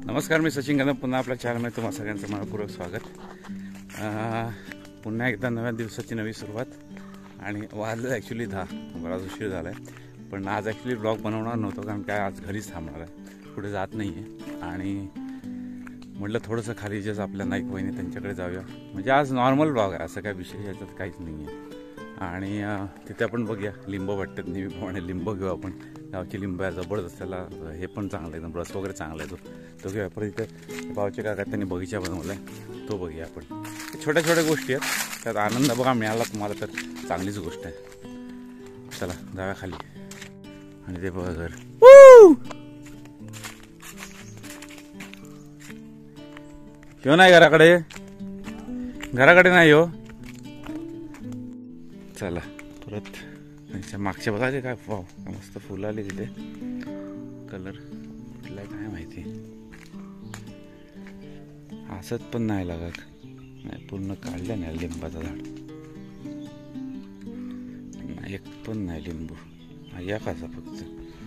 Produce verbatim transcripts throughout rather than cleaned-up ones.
नमस्कार, मी सचिन कदम. पुन्हा आपल्या चॅनलमध्ये तुम्हा सगळ्यांचं मनपूर्वक स्वागत. पुन्हा एकदा नव्या दिवसाची नवी सुरुवात आणि वाजलं ॲक्च्युली दहा, बराच उशीर झाला आहे. पण आज ॲक्च्युली ब्लॉग बनवणार नव्हतो, कारण काय आज घरीच थांबणार आहे, कुठे जात नाही आहे. आणि म्हटलं थोडंसं खाली जसं आपल्या नाईक वहिनी त्यांच्याकडे जाऊया. म्हणजे आज नॉर्मल ब्लॉग आहे, असं काय विशेष याच्यात काहीच नाही आहे. आणि तिथे आपण बघूया लिंबू वाटतात, नेहमीप्रमाणे लिंबू घेऊ आपण. गावची लिंबू आहे, जबरदस्त. त्याला हे पण चांगलं आहे, एकदम रस वगैरे चांगला आहे तो तो घेऊया. परत इथे पावचे काका त्यांनी बगीचा बनवला आहे, तो बघूया आपण. छोट्या छोट्या गोष्टी आहेत, त्यात आनंद बघा मिळाला तुम्हाला तर चांगलीच गोष्ट आहे. चला जाऊया खाली. आणि ते बघा घर, ह्यो नाही घराकडे, घराकडे नाही हो. चला परत त्यांच्या मागच्या बघा ते काय वाव, मस्त फुलं आली तिथे. कलर कुठला काय माहिती, हसत पण नाही लागत. नाही पूर्ण काढलं नाही लिंबाचं झाड, एक पण नाही लिंबू. या कसा फक्त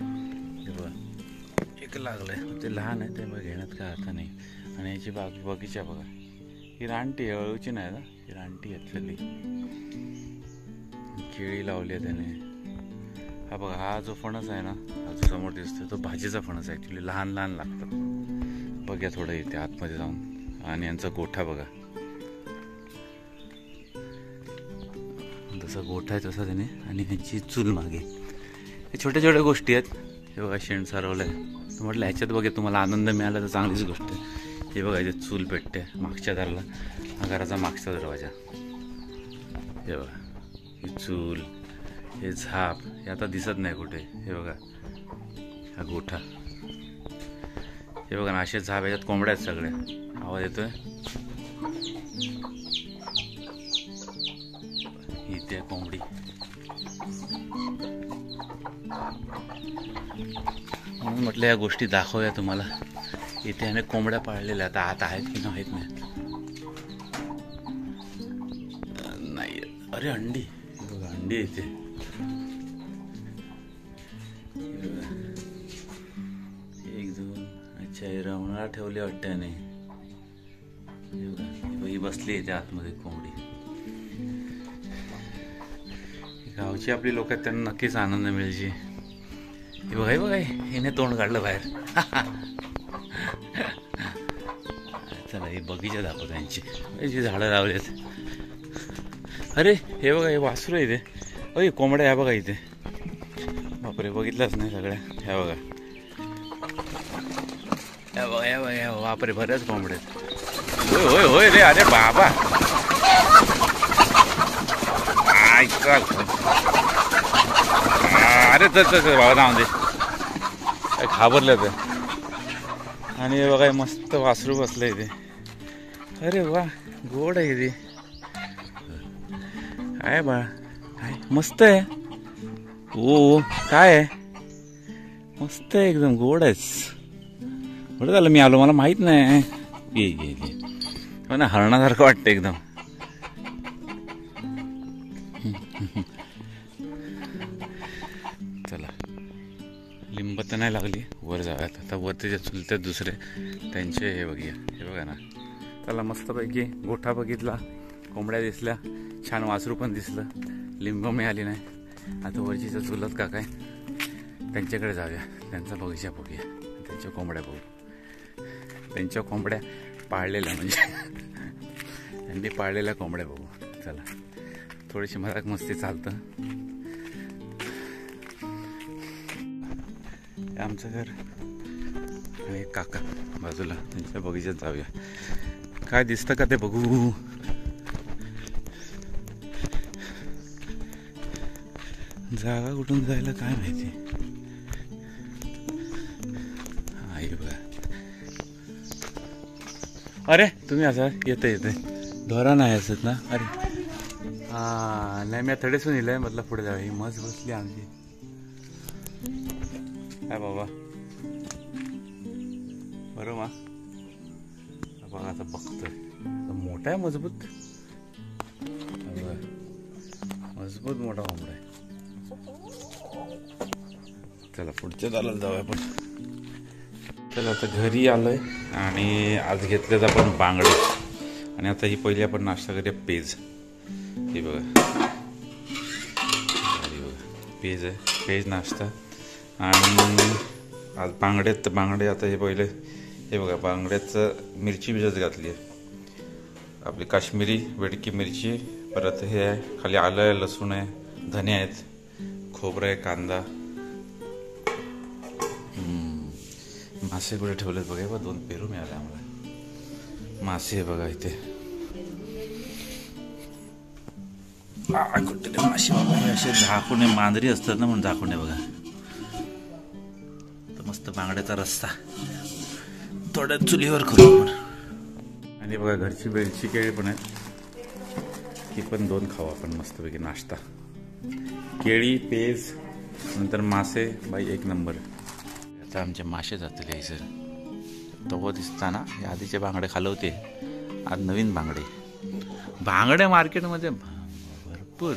एक लागलंय, ते लहान आहे, ते बघ घेण्यात काय अर्थ नाही. आणि याची बाग बगीचा बघा, ही रानटी आहे, अळूची नाही ना, ही रानटी घेतलेली. केळी लावली आहे त्याने. हा बघा, हा जो फणस आहे ना, हा जो समोर दिसतोय तो भाजीचा फणस आहे. ॲक्च्युली लहान लहान लागतात. बघा थोडं इथे आतमध्ये जाऊन. आणि यांचा गोठा बघा, जसा गोठा आहे तसा त्याने. आणि ह्यांची चूल मागे, हे छोट्या छोट्या गोष्टी आहेत. हे बघा शेण सारवलं आहे, म्हटलं ह्याच्यात बघा तुम्हाला आनंद मिळाला तर चांगलीच गोष्ट आहे. हे बघा इथे चूल पेटते मागच्या दाराला, हा घराचा मागचा दरवाजा. हे बघा ही चूल, हे झाप, हे आता दिसत नाही कुठे. हे बघा हा गोठा, हे बघा ना असे झाप, याच्यात कोंबड्या आहेत सगळ्या. आवाज येतोय, इथे कोंबडी. म्हणून म्हटलं या गोष्टी दाखवूया तुम्हाला. इथे अनेक कोंबड्या पाळलेल्या, आता आता आहेत की नाहीत नाही नाही. अरे अंडी, बघा अंडी इथे. एक दोन, अच्छा हे रवणाला ठेवले वाटते. नाही ही बसली इथे आतमध्ये कोंबडी. गावची आपली लोक आहेत, त्यांना नक्कीच आनंद मिळेल. हे बघा, हे बघा हिने तोंड काढलं बाहेर. चला ही बगीचा दाखवतो यांची, जी झाडं लावलेत. अरे हे बघा, हे वासरू आहे इथे. अरे कोंबड्या ह्या बघा इथे. बापरे, बघितलंच नाही सगळ्या. ह्या बघा, ह्या बघा, ह्या बघा, ह्या बापरे बऱ्याच कोंबड्या आहेत. होय होय होय रे, अरे बाबा, अरे तर बाबा जाऊ दे, काय घाबरलं तर. आणि हे बघा मस्त वासरू बसलं इथे. अरे वा, गोड आहे इथे. काय बा, काय मस्त आहे. ओ काय आहे, मस्त आहे एकदम, गोड आहेस. बरं झालं मी आलो, मला माहित नाही. ये ये ये, हो ना, हरणासारखं वाटतं एकदम. चला लिंब तर नाही लागली, वर जाव्यात आता. वरती जे चुलते दुसरे त्यांचे हे बघूया. हे बघा ना. चला मस्तपैकी गोठा बघितला, कोंबड्या दिसल्या, छान वासरू पण दिसलं, लिंब मिळाली नाही. आता वरची जर चुलत का काय त्यांच्याकडे जाऊया, त्यांचा बगीचा बघूया, त्यांच्या कोंबड्या बघू. त्यांच्या कोंबड्या पाळलेल्या, म्हणजे त्यांनी पाळलेल्या कोंबड्या बघू. चला थोडीशी मजाक मस्ती चालतं. आमचं घर आणि काका बाजूला, त्यांच्या बगीचात जाऊया. काय दिसतं का ते बघू. जागा कुठून जायला काय माहिती. हा हे बघा. अरे तुम्ही असं येते येते धोरा नाही असत ना. अरे हा नाही, मी थोडेसून येईल म्हटलं पुढे जाऊया. ही मस्त बसली आमची. काय बाबा, बरोबर बघा आता बघतोय, मोठा आहे, मजबूत मजबूत मोठा कोंबडा आहे. चला पुढच्या दाराला जाऊया आपण. चला आता घरी आलोय आणि आज घेतलेत आपण बांगडे आणि आता ही पहिली आपण नाश्ता करूया पेज. हे बघा अरे बघा पेज आहे, पेज नाश्ता. आणि आज बांगडे तर बांगडे आता हे पहिले हे बघा बांगड्याचं मिरची भिजत घातली आहे आपली काश्मीरी बेडकी मिरची. परत हे आहे खाली आलं आहे, लसूण आहे, धने आहेत, खोबरं आहे, कांदा. मासे कुठे ठेवलेत बघा. बघा दोन पेरू मिळाले आम्हाला. मासे आहे बघा इथे. कुठे ते मासे बघा असे झाकुणे मांजरी असतात ना म्हणून झाकुणे बघा. तर मस्त बांगड्याचा रस्सा थोड्या चुलीवर करू आपण. आणि बघा घरची बेलची केळी पण आहे, ती पण दोन खाऊ आपण मस्तपैकी नाश्ता. केळी, पेज, नंतर मासे बाई एक नंबर. आता आमचे मासे जातील यायचं तो दिसताना या आधीचे बांगडे खालवते, आज नवीन बांगडे. बांगडे मार्केटमध्ये भरपूर.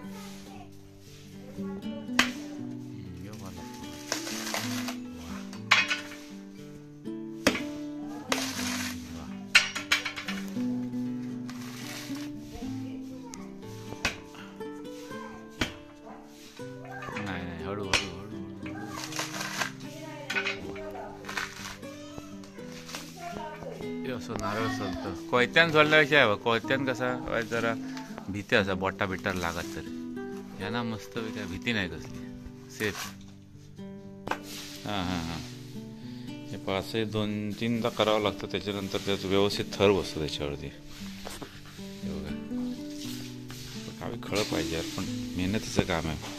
नाही नाही हळू हळू हळू असं नारळ चालतं. कोयत्यान सोडल्यापेक्षा आहे कोयत्यान कसा जरा भीती असा बोटा बिटार लागत तरी यांना मस्त काय भीती नाही कसली, सेफ. हां हां हां हे पाच दोन तीनदा करावं लागतं, त्याच्यानंतर त्याचं व्यवस्थित थर बसतो त्याच्यावरती. हे बघा काही खळं पाहिजे यार, पण मेहनतीचं काम आहे.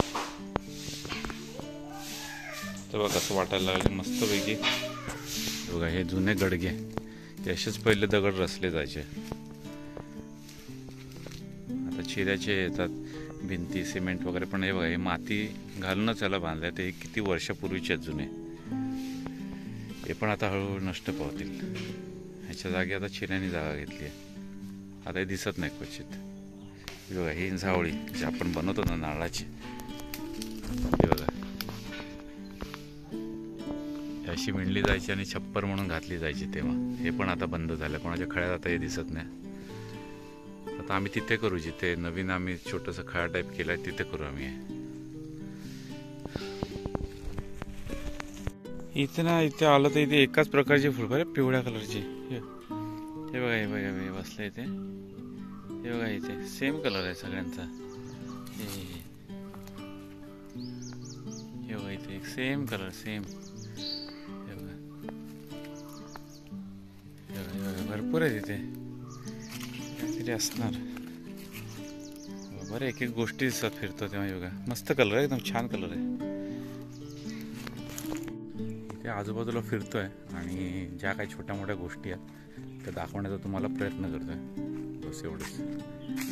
तर बघा कसं वाटायला लागले मस्तपैकी. बघा हे जुने गडगे ते असेच पहिले दगड रचले जायचे. आता चिऱ्याचे येतात भिंती सिमेंट वगैरे, पण हे बघा हे माती घालूनच याला बांधले. ते किती वर्षापूर्वीचे आहेत जुने, हे पण आता हळूहळू नष्ट पावतील. ह्याच्या जागी आता चिऱ्याने जागा घेतली आहे. आता हे दिसत नाही क्वचित. बघा ही झावळी जी आपण बनवतो ना नारळाची, हे बघा अशी विणली जायची आणि छप्पर म्हणून घातली जायची तेव्हा. हे पण आता बंद झालं, कोणाच्या खळ्यात आता हे दिसत नाही. आता आम्ही तिथे करू, जिथे नवीन आम्ही छोटंसं खळा टाईप केलाय तिथे करू आम्ही. इथे ना इथे आलं तर इथे एकाच प्रकारची फुल बरे पिवळ्या कलरची. हे बघा हे बघा हे बसलं इथे. हे बघा इथे सेम कलर आहे सगळ्यांचा. हे बघा इथे एक सेम कलर सेम. भरपूर आहे तिथे काहीतरी असणार. बरं एक एक गोष्टी दिसतात फिरतो तेव्हा. योगा मस्त कलर आहे, एकदम छान कलर आहे. इथे आजूबाजूला फिरतोय आणि ज्या काही छोट्या मोठ्या गोष्टी आहेत त्या दाखवण्याचा तुम्हाला प्रयत्न करतोय, बस एवढंच.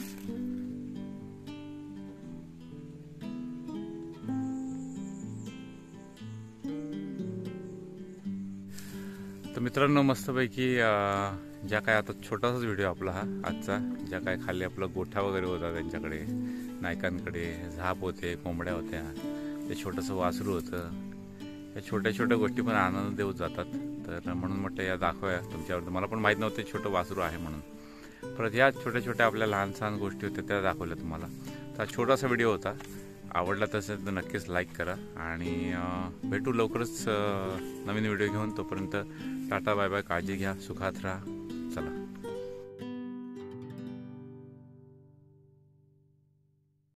तर मित्रांनो मस्तपैकी ज्या काय आता छोटासाच व्हिडिओ आपला हा आजचा, ज्या काय खाली आपला गोठा वगैरे होता त्यांच्याकडे नायकांकडे झाप होते, कोंबड्या होत्या, ते छोटंसं वासरू होतं. या छोट्या छोट्या गोष्टी पण आनंद देऊ जातात. तर म्हणून म्हटलं या दाखवूया तुमच्यावर. मला पण माहीत नव्हते छोटं वासरू आहे म्हणून. परत ह्या छोट्या छोट्या आपल्या लहान सहान गोष्टी होत्या त्या दाखवल्या तुम्हाला. तर हा छोटासा व्हिडिओ होता. आवडला तसेच तर नक्कीच लाईक करा आणि भेटू लवकरच नवीन व्हिडिओ घेऊन. तोपर्यंत टाटा बाय बाय, काळजी घ्या, सुखात राहा. चला.